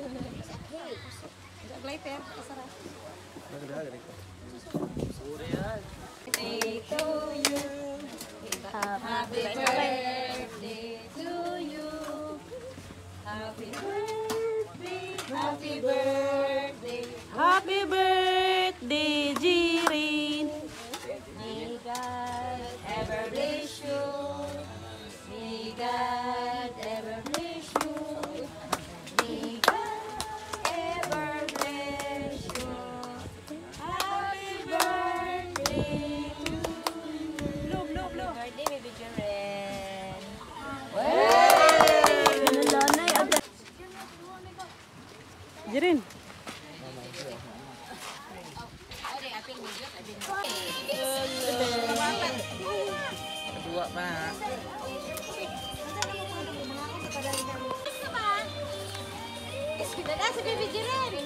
Glider, kasarap. Birthday to you. Happy birthday to you. Happy birthday. Happy birthday. Happy birthday, Jirin. May God ever bless you. May God ever bless you. May God ever bless you. Happy birthday to you. Blow. Birthday, baby Jaren. Jirin. Kedua pa. Kita dah si baby Jaren.